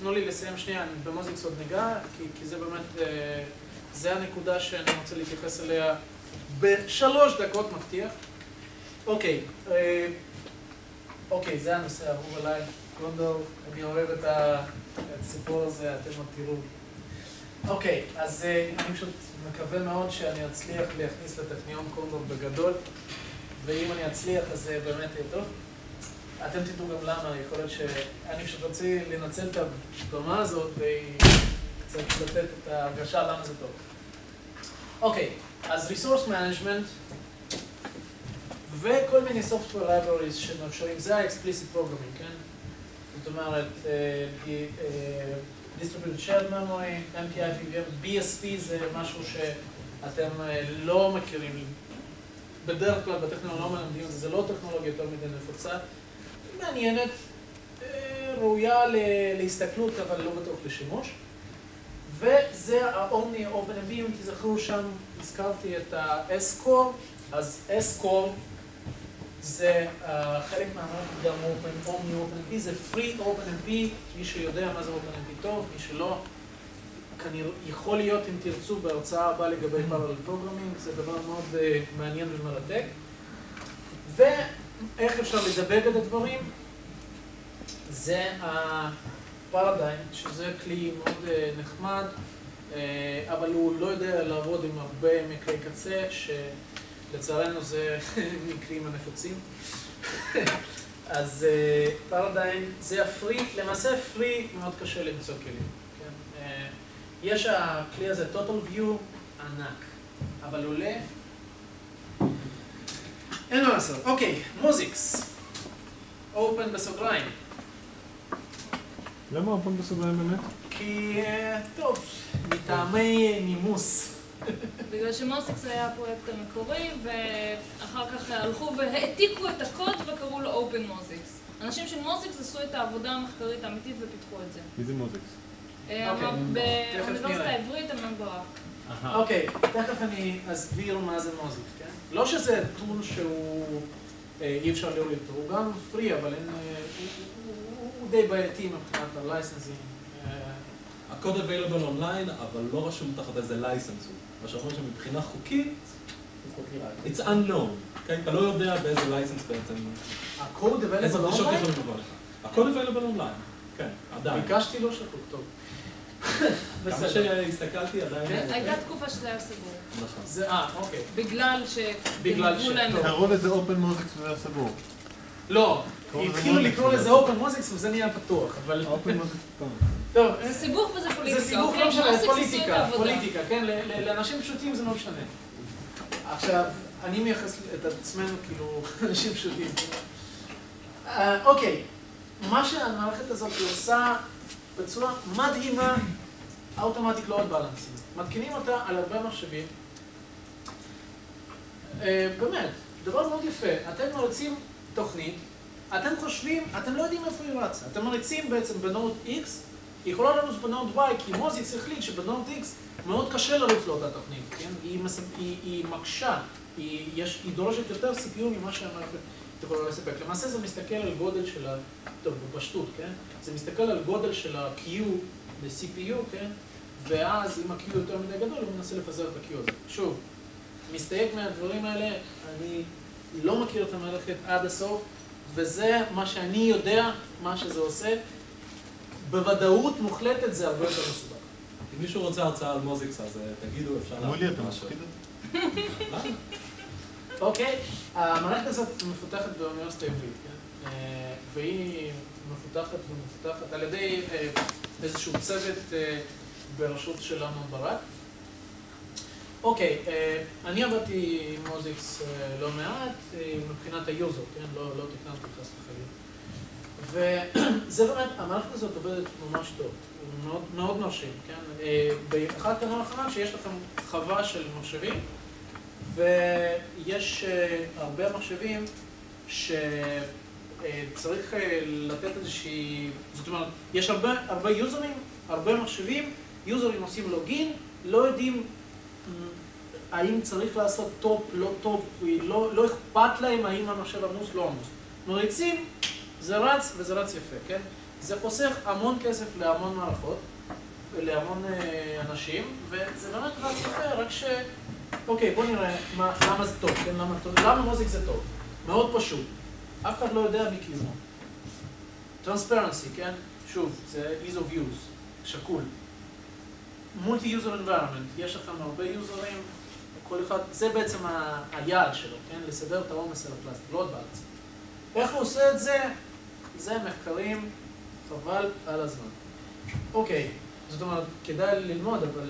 תנו לי לסיים שנייה, אני במוזיקס עוד ניגע, כי זה באמת, זה הנקודה שאני רוצה להתייחס אליה ב3 דקות מבטיח. אוקיי, זה הנושא האהוב עליי, גונדור, אני אוהב את הסיפור הזה, אתם עוד תראו. אוקיי, אז אני פשוט מקווה מאוד שאני אצליח להכניס לטכניון קונדור בגדול, ואם אני אצליח אז זה באמת יהיה טוב. אתם תדעו גם למה, יכול להיות שאני פשוט רוצה לנצל את הבמה הזאת וקצת לתת את ההרגשה למה זה טוב. אוקיי, אז Resource Management וכל מיני Software Libraries שמאפשרים, זה ה-Explicit Programming, כן? זאת אומרת, Distributed Shared Memory, MPI, PVM, BSP זה משהו שאתם לא מכירים. בדרך כלל בטכנולוגיה לא מלמדים, זה לא טכנולוגיה יותר מדי נפוצה. מעניינת, ראויה להסתכלות, אבל לא בטוח לשימוש. וזה ה-Omni OpenMP, אם תזכרו שם, הזכרתי את ה-S-Core, אז S-Core זה חלק מהמערכת גם Omni OpenMP, זה Free OpenMP, מי שיודע מה זה OpenMP טוב, מי שלא, כנראה יכול להיות אם תרצו בהרצאה הבאה לגבי Parallel Programming, זה דבר מאוד מעניין ומרתק. ואיך אפשר לדבק את הדברים? זה הפרדיין, שזה כלי מאוד נחמד, אבל הוא לא יודע לעבוד עם הרבה מקרי קצה, שלצערנו זה מקרים הנפוצים. אז פרדיין זה הפרי, למעשה פרי מאוד קשה למצוא כלים. יש הכלי הזה, Total View, ענק, אבל עולה, אין מה לעשות. אוקיי, מוזיקס, Open בסוגריים. למה Open בסוגריים באמת? כי, טוב, מטעמי נימוס. בגלל שמוזיקס היה הפרויקט המקורי, ואחר כך הלכו והעתיקו את הקוד וקראו לו Open Mozix. אנשים של מוזיקס עשו את העבודה המחקרית האמיתית ופיתחו את זה. מי זה מוזיקס? באוניברסיטה העברית, אמנון ברק. אוקיי, תכף אני אסביר מה זה מוזיקס, כן? לא שזה טול שהוא אי אפשר להוריד אותו, הוא גם פרי, אבל הוא די בעייתי מבחינת הלייסנסים. הקוד available online, אבל לא רשום תחת איזה לייסנס הוא. מה שאומרים שמבחינה חוקית, it's unknown. אתה לא יודע באיזה לייסנס בעצם. הקוד available online? הקוד available online, כן, עדיין. ביקשתי לא שקוד, טוב. כמה שהסתכלתי עדיין... הייתה תקופה שזה היה סגור. נכון. אוקיי. בגלל להם... קראו לזה Open Mozix וזה היה סגור. לא, התחילו לקרוא לזה Open Mozix וזה נהיה פתוח, אבל... Open Mozix, טוב. זה סיבוך וזה פוליטיקה. זה סיבוך, לא משנה, פוליטיקה, כן? לאנשים פשוטים זה לא משנה. עכשיו, אני מייחס את עצמנו כאילו אנשים פשוטים. אוקיי, מה שהמערכת הזאת עושה בצורה מדהימה, Automatic Load Balancing. מתקינים אותה על הרבה מחשבים. באמת, דבר מאוד יפה. אתם מריצים תוכנית, אתם חושבים, אתם לא יודעים איפה היא רצה. אתם מריצים בעצם בנוד X, היא יכולה לרוץ בנוד Y, כי מוזיקס החליט שבנוד X מאוד קשה לרוץ לאותה תוכנית, כן? היא מקשה, היא דורשת יותר CPU ממה שהמערכת יכולה לספק. למעשה זה מסתכל על גודל של טוב, בפשטות, כן? זה מסתכל על גודל של ה-Q ב-CPU, כן? ואז אם ה-Q יותר מדי גדול, הוא מנסה לפזר את ה-Q הזה. שוב, מסתייג מהדברים האלה, אני לא מכיר את המערכת עד הסוף, וזה מה שאני יודע, מה שזה עושה. בוודאות מוחלטת זה הרבה יותר מסובך. אם מישהו רוצה הרצאה על מוזיקס, אז תגידו, אפשר מולי, אתה משקיד את זה? אוקיי, המערכת הזאת מפותחת באוניברסיטה העברית, כן? והיא מפותחת על ידי איזשהו צוות בראשות של אמנון ברק. אוקיי, אני עבדתי עם מוזיקס לא מעט מבחינת היוזר, כן? לא תכננתי חס וחלילה. וזה באמת, המערכת הזאת עובדת ממש טוב, מאוד, מאוד מרשים, כן? באחד כמה וכמה שיש לכם חווה של מחשבים, ויש הרבה מחשבים שצריך לתת איזושהי, זאת אומרת, יש הרבה יוזרים, הרבה מחשבים, יוזרים עושים לוגין, לא יודעים האם צריך לעשות טופ, לא טופ, לא אכפת להם האם המחשב עמוס, לא עמוס. מריצים, זה רץ וזה רץ יפה, כן? זה חוסך המון כסף להמון מערכות, להמון אנשים, וזה באמת רץ יפה, רק ש... אוקיי, בוא נראה למה זה טוב, כן? למה מוזיק זה טוב? מאוד פשוט. אף אחד לא יודע מי קיומו. Transparency, כן? שוב, זה ease of use, שקול. Multi-user environment, יש לכם הרבה יוזרים, כל אחד, זה בעצם היעד שלו, כן? לסדר את העומס על הפלסטיק, לא עוד בארץ. איך הוא עושה את זה? זה מחקרים, חבל על הזמן. אוקיי, זאת אומרת, כדאי ללמוד, אבל...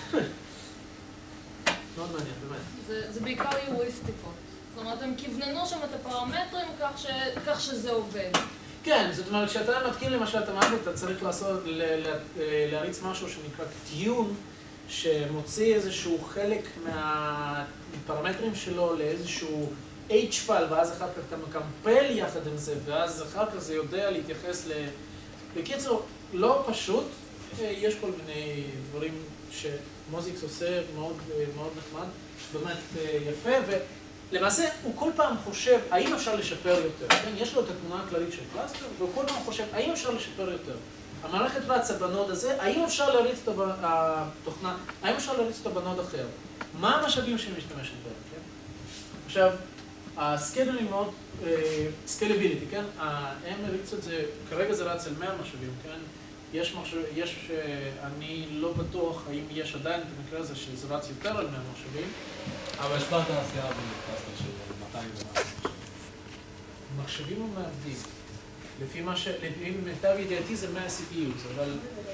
מאוד מעניין, באמת. זה בעיקר יוריסטיקות. זאת אומרת, הם כיווננו שם את הפרמטרים כך שזה עובד. כן, זאת אומרת, כשאתה מתחיל למשל את המערכת, אתה צריך להריץ משהו שנקרא טיון, שמוציא איזשהו חלק מהפרמטרים שלו לאיזשהו H-file, ואז אחר כך אתה מקמפל יחד עם זה, ואז אחר כך זה יודע להתייחס בקיצור, לא פשוט, יש כל מיני דברים שמוזיקס עושה מאוד נחמד, באמת יפה, ולמעשה הוא כל פעם חושב, האם אפשר לשפר יותר? כן? יש לו את התמונה הכללית של קלאסטר, והוא כל פעם חושב, האם אפשר לשפר יותר? המערכת רצה בנוד הזה, האם אפשר להריץ את התוכנה, האם אפשר להריץ אותה בנוד אחר? מה המשאבים שהיא משתמשת בהם, כן? עכשיו, הסקיידולים מאוד, סקייליביליטי, כן? הם הריצו את זה, כרגע זה רץ על 100 משאבים, כן? אני לא בטוח האם יש עדיין את המקרה הזה שזה רץ יותר על 100 משאבים. אבל יש כבר תעשייה בקלאסטר של 200 ומשהו. מחשבים ומעבדים. לפי מיטב ידיעתי זה 100 CPUs, אבל...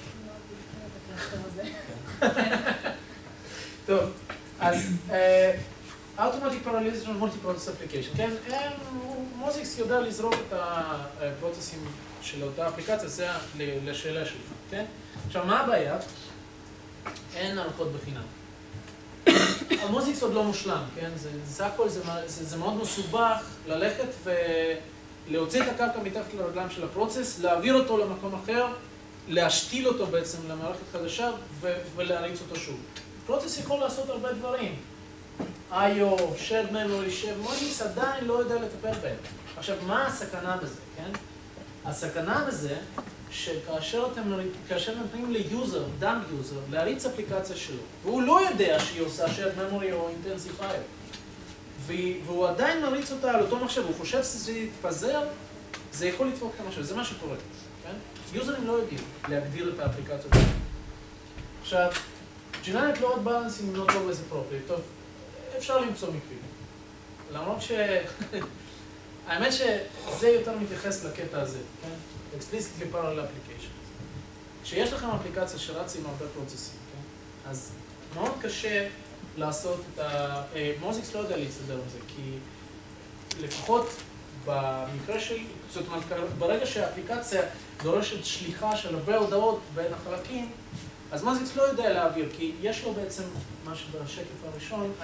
טוב, אז Automatic Parallelization Multi-Process Application, כן? מוזיקס יודע לזרוק את הפרוצסים של אותה אפליקציה, זה לשאלה שלך, כן? עכשיו, מה הבעיה? אין הנחות בחינם. המוזיקס עוד לא מושלם, כן? זה הכל, זה מאוד מסובך ללכת ולהוציא את הקרקע מתחת לרגליים של הפרוצס, להעביר אותו למקום אחר, להשתיל אותו בעצם למערכת חדשה ולהריץ אותו שוב. פרוצס יכול לעשות הרבה דברים. I.O., shared memory, מוזיקס עדיין לא יודע לטפל בהם. עכשיו, מה הסכנה בזה, כן? הסכנה בזה שכאשר נותנים ליוזר, דאם יוזר, להריץ אפליקציה שלו, והוא לא יודע שהיא עושה shared memory או intensifier, והוא עדיין מריץ אותה על אותו מחשב, הוא חושב שזה יתפזר, זה יכול לדפוק את המחשב, זה מה שקורה, כן? יוזרים לא יודעים להגדיר את האפליקציות. עכשיו, Generic Load Balancing not always appropriate, טוב, אפשר למצוא מקרים. למרות האמת שזה יותר מתייחס לקטע הזה, כן? Explicitly Parallel Applications. כשיש לכם אפליקציה שרצה עם הרבה פרוצסים, כן? אז מאוד קשה לעשות את מוזיקס לא יודע להסתדר עם זה, כי לפחות במקרה של... זאת אומרת, ברגע שהאפליקציה דורשת שליחה של הרבה הודעות בין החלקים, אז מוזיקס לא יודע להעביר, כי יש לו בעצם, מה שבשקף הראשון,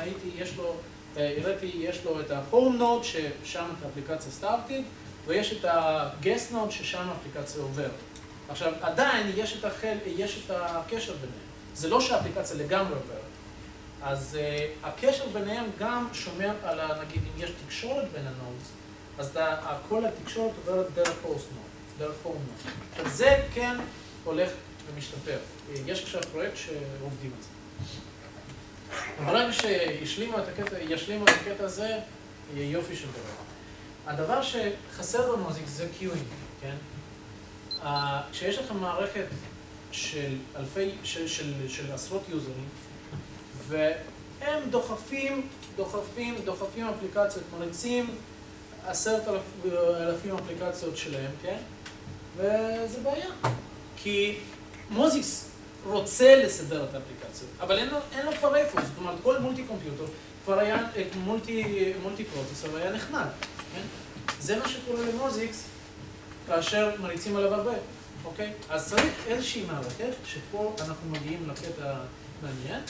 יש לו את ה-home node ששם את האפליקציה started, ויש את ה-guest node ששם האפליקציה עוברת. עכשיו, עדיין יש את הקשר ביניהם. זה לא שהאפליקציה לגמרי עוברת. אז הקשר ביניהם גם שומר על, נגיד, אם יש תקשורת בין הנודס, אז כל התקשורת עוברת דרך host node, דרך home node. עכשיו, זה כן הולך ומשתפר. יש עכשיו פרויקט שעובדים על זה. ברגע שישלימו את הקטע הזה, יהיה יופי של דבר. הדבר שחסר במוזיקס זה קיואינג, כן? כשיש לכם מערכת של עשרות יוזרים, והם דוחפים אפליקציות, מריצים 10,000 אפליקציות שלהם, כן? וזה בעיה. כי מוזיקס רוצה לסדר את האפליקציות, אבל אין לו כבר איפה, זאת אומרת, כל מולטי קומפיוטר כבר היה, מולטי פרוצסור היה נחנק, כן? זה מה שקורה למוזיקס כאשר מריצים עליו הרבה, אוקיי? אז צריך איזושהי מערכת, שפה אנחנו מגיעים לקטע מעניין,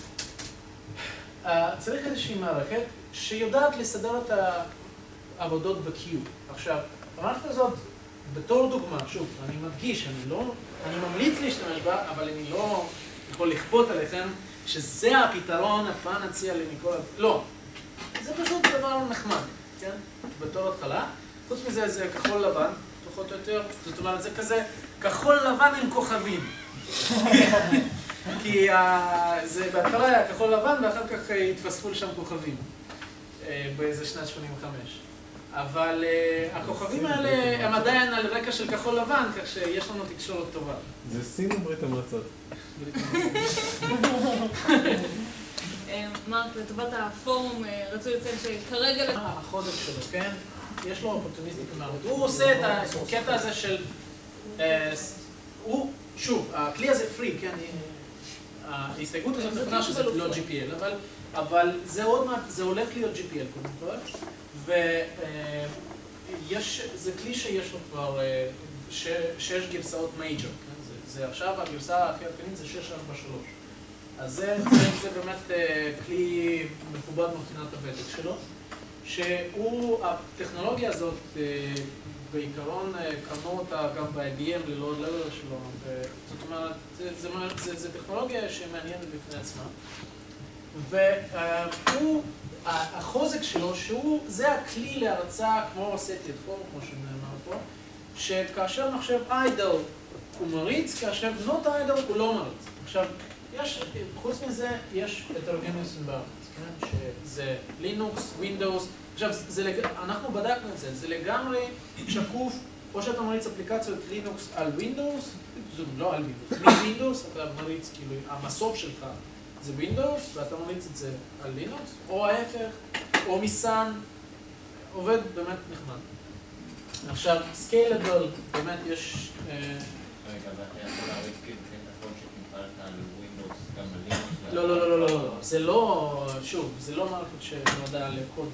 צריך איזושהי מערכת שיודעת לסדר את העבודות ב-Q. עכשיו, המערכת הזאת, בתור דוגמה, שוב, אני מדגיש, אני ממליץ להשתמש בה, אבל אני לא יכול לכפות עליכם שזה הפתרון, הפעם נציע לי מכל... לא. זה פשוט דבר נחמד, כן? בתור התחלה. חוץ מזה, זה כחול לבן, פחות או יותר. זאת אומרת, זה כזה כחול לבן עם כוכבים. כי זה בהתחלה היה כחול לבן ואחר כך התווספו לשם כוכבים. באיזה שנת 85. אבל הכוכבים האלה הם עדיין על רקע של כחול לבן, כך שיש לנו תקשורת טובה. זה סין או ברית המועצות? מרק, לטובת הפורום, רצו לציין שכרגע... החוזק שלו, כן? יש לו אופורטוניסטית במערכת. הוא עושה את הקטע הזה של... שוב, הכלי הזה פרי, כן? ההסתייגות הזאת נכונה שזה לא GPL, אבל זה עוד מעט, זה הולך להיות GPL קודם כל, וזה כלי שיש לו כבר 6 גרסאות מייג'ר, זה עכשיו הגרסה הכי עדכנית זה 643. אז זה באמת כלי מכובד מבחינת הוותק שלו, הטכנולוגיה הזאת בעיקרון קנו אותה גם ב-IBM ללא לבל שלו, זאת אומרת, זה טכנולוגיה שמעניינת בפני עצמה. והחוזק שלו, זה הכלי להרצאה כמו סט-יד פור, כמו שנאמר פה, שכאשר מחשב איידל הוא מריץ, כאשר not איידל הוא לא מריץ. עכשיו, חוץ מזה, יש heterogeneous environments, כן? שזה לינוקס, ווינדוס. עכשיו, אנחנו בדקנו את זה, זה לגמרי שקוף, או שאתה מריץ אפליקציות לינוקס על ווינדוס, לא על ווינדוס, מווינדוס, אתה מריץ, כאילו, המסוף שלך זה ווינדוס, ואתה מריץ את זה על לינוקס, או ההפך, או מסן, עובד באמת נחמד. עכשיו, סקיילבל, באמת יש... רגע, ואתה יכול להריץ כאילו את הכל שתמפלת על ווינדוס, גם על לינוקס? לא, זה לא, שוב, זה לא מערכת שנועדה לקוד...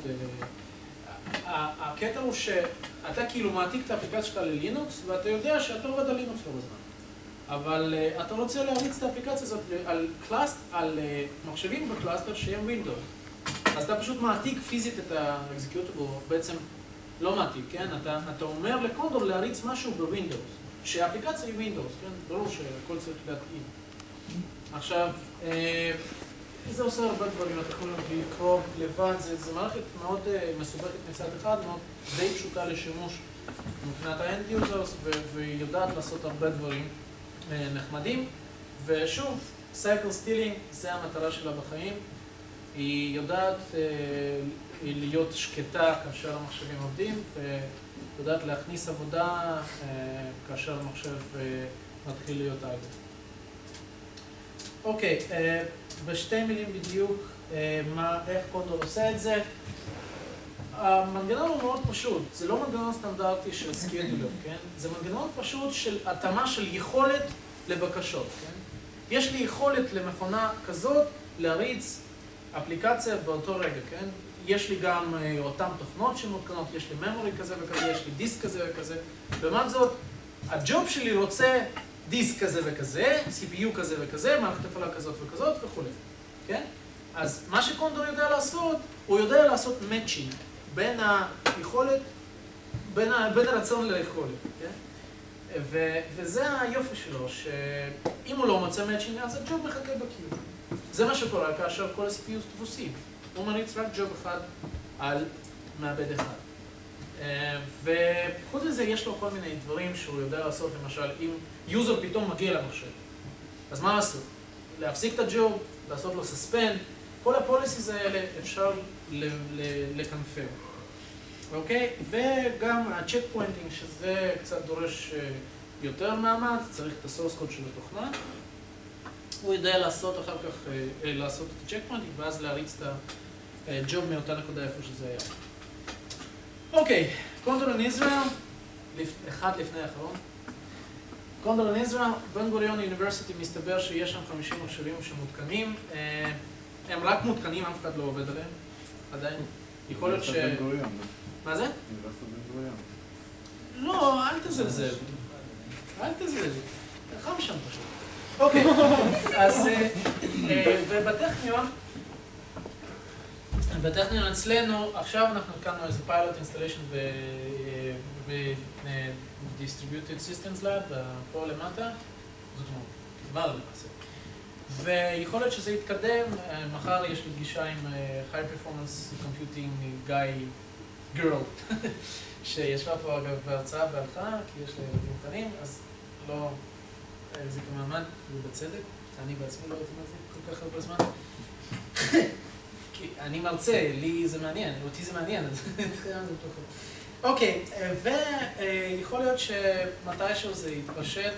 הקטע הוא שאתה כאילו מעתיק את האפליקציה שלך ללינוקס, ואתה יודע שאתה עובד על לינוקס לא בזמן. אבל אתה רוצה להריץ את האפליקציה הזאת על מחשבים בקלאסטר שהם ווינדוס. אז אתה פשוט מעתיק פיזית את האקזקיוטיבל, בעצם לא מעתיק, כן? אתה אומר לקונדול להריץ משהו בווינדוס, שהאפליקציה היא ווינדוס, כן? ברור שהכל צריך להתאים. עכשיו, זה עושה הרבה דברים, אתה יכול לקרוא לבד, זה מערכת מאוד מסובכת מצד אחד, מאוד די פשוטה לשימוש מבחינת ה-end users, והיא יודעת לעשות הרבה דברים נחמדים. ושוב, cycle stealing זה המטרה שלה בחיים. היא יודעת להיות שקטה כאשר המחשבים עובדים, ויודעת להכניס עבודה כאשר המחשב מתחיל להיות איידל. אוקיי, בשתי מילים בדיוק, איך קונדול עושה את זה. המנגנון הוא מאוד פשוט, זה לא מנגנון סטנדרטי של סקיודולר, כן? זה מנגנון פשוט של התאמה של יכולת לבקשות, כן? יש לי יכולת למכונה כזאת להריץ אפליקציה באותו רגע, כן? יש לי גם אותן תוכנות שמותקנות, יש לי memory כזה וכזה, יש לי דיסק כזה וכזה. לעומת זאת, הג'וב שלי רוצה דיסק כזה וכזה, CPU כזה וכזה, מערכת הפעלה כזאת וכזאת וכו'. כן? אז מה שקונדול יודע לעשות, הוא יודע לעשות matching בין היכולת, בין הרצון ליכולת. כן? וזה היופי שלו, שאם הוא לא מוצא matching, אז הג'וב מחכה בקיו. זה מה שקורה כאשר כל ה-CPUs תפוסים. הוא מריץ רק ג'וב אחד על מעבד אחד. וחוץ מזה יש לו כל מיני דברים שהוא יודע לעשות, למשל אם יוזר פתאום מגיע למחשב, אז מה לעשות? להפסיק את הג'וב, לעשות לו סספנד, כל הפוליסיס האלה אפשר לקנפר. אוקיי? וגם הצ'ק פוינטינג, שזה קצת דורש יותר מאמץ, צריך את הסורס קוד של התוכנה. הוא יודע לעשות אחר כך, לעשות את הצ'ק פוינטינג, ואז להריץ את הג'וב מאותה נקודה איפה שזה היה. אוקיי, קונדול אין ישראל, אחד לפני האחרון. קונדול אין ישראל, בן גוריון אוניברסיטי, מסתבר שיש שם 50 מחשבים שמותקנים. הם רק מותקנים, אף אחד לא עובד עליהם, עדיין. יכול להיות ש... מה זה? לא, אל תזלזל. אל תזלזל. חם שם פשוט. אוקיי, אז בטכניון אצלנו, עכשיו אנחנו הקמנו איזה פיילוט אינסטליישן ב-Distributed Systems Lab, פה למטה, זאת אומרת, כבר למעשה. ויכול להיות שזה יתקדם, מחר יש לי פגישה עם High Performance Computing Guy Girl שישבה פה אגב בהרצאה בהלכה, כי יש לה ילדים קטנים, אז לא החזיקה מעמד, ובצדק, אני בעצמי לא הייתי מחזיק כל כך הרבה זמן. כי אני מרצה, לי זה מעניין, אותי זה מעניין, אז תחילה זה פחות. אוקיי, ויכול להיות שמתישהו זה יתפשט,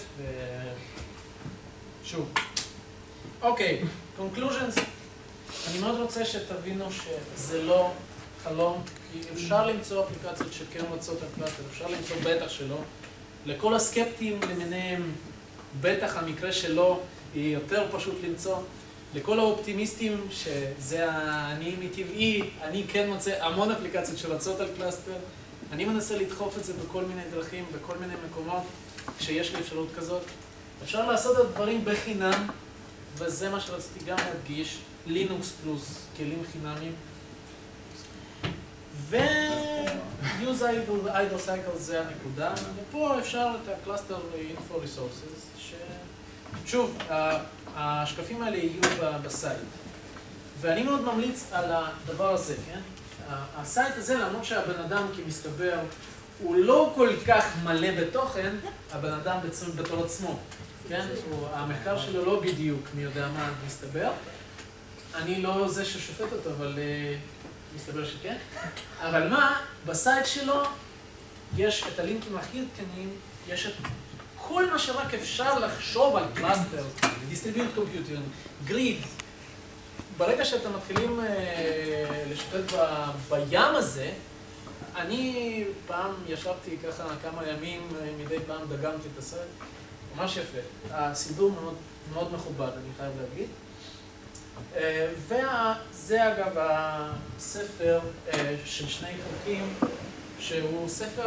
שוב. אוקיי, conclusions. אני מאוד רוצה שתבינו שזה לא חלום, כי אפשר למצוא אפליקציות שכן רוצות על קלאסטר, אפשר למצוא בטח שלא. לכל הסקפטיים למיניהם, בטח המקרה שלו יהיה יותר פשוט למצוא. לכל האופטימיסטים, שזה אני מטבעי, אני כן מוצא המון אפליקציות שרצות על קלאסטר. אני מנסה לדחוף את זה בכל מיני דרכים, בכל מיני מקומות, כשיש לי אפשרות כזאת. אפשר לעשות את הדברים בחינם, וזה מה שרציתי גם להדגיש, לינוקס פלוס, כלים חינמיים. ו-use idle cycle זה הנקודה, ופה אפשר את ה-cluster info resources, ששוב, השקפים האלה יהיו בסייט. ואני מאוד ממליץ על הדבר הזה, כן? הסייט הזה, למרות שהבן אדם כמסתבר, הוא לא כל כך מלא בתוכן, הבן אדם בתור עצמו, כן? המחקר שלו לא בדיוק מי יודע מה מסתבר. אני לא זה ששופט אותו, אבל מסתבר שכן. אבל מה? בסייט שלו יש את הלינקים הכי עדכניים, יש את כל מה שרק אפשר לחשוב על קלאסטר, דיסטריביוט קומפיוטר, גריד. ברגע שאתם מתחילים לשתת בים הזה, אני פעם ישבתי ככה כמה ימים, מדי פעם דגמתי את הסרט, ממש יפה. הסידור מאוד, מאוד מכובד, אני חייב להגיד. וזה אגב הספר של שני חלקים, שהוא ספר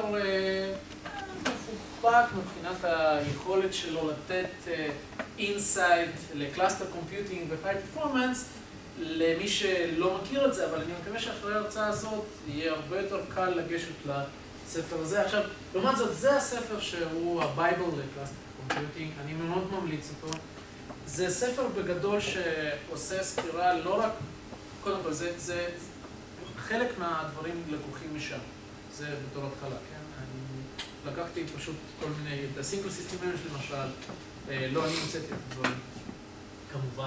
מפוקפק מבחינת היכולת שלו לתת אינסייט לקלאסטר קומפיוטינג ופייל פרפורמנס, למי שלא מכיר את זה, אבל אני מקווה שאחרי ההרצאה הזאת יהיה הרבה יותר קל לגשת לספר הזה. עכשיו, לעומת זאת, זה הספר שהוא הבייבל לקלאסטר קומפיוטינג, אני מאוד ממליץ אותו. זה ספר בגדול שעושה סקירה לא רק, קודם כל, זה חלק מהדברים לקוחים משם. זה בתור התחלה, כן? אני לקחתי פשוט כל מיני, את הסינגל סיסטם אימג' למשל, לא אני המצאתי את הדברים, כמובן.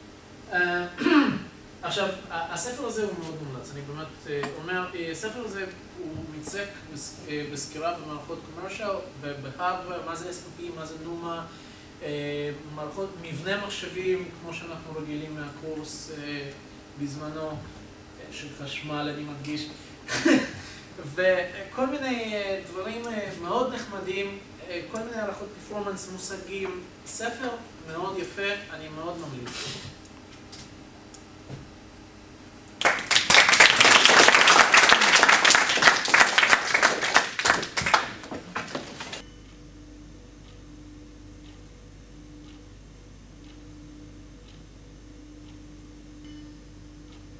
עכשיו, הספר הזה הוא מאוד מומלץ, אני באמת אומר, הספר הזה הוא מצק בסקירה במערכות קומרשל ובהארדוור, מה זה SPP, מה זה נומה, מערכות, מבנה מחשבים, כמו שאנחנו רגילים מהקורס בזמנו, של חשמל, אני מדגיש, וכל מיני דברים מאוד נחמדים, כל מיני הערכות פרפורמנס, מושגים, ספר מאוד יפה, אני מאוד ממליץ.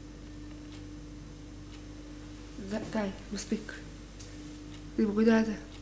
די, מספיק. דיברו די על זה.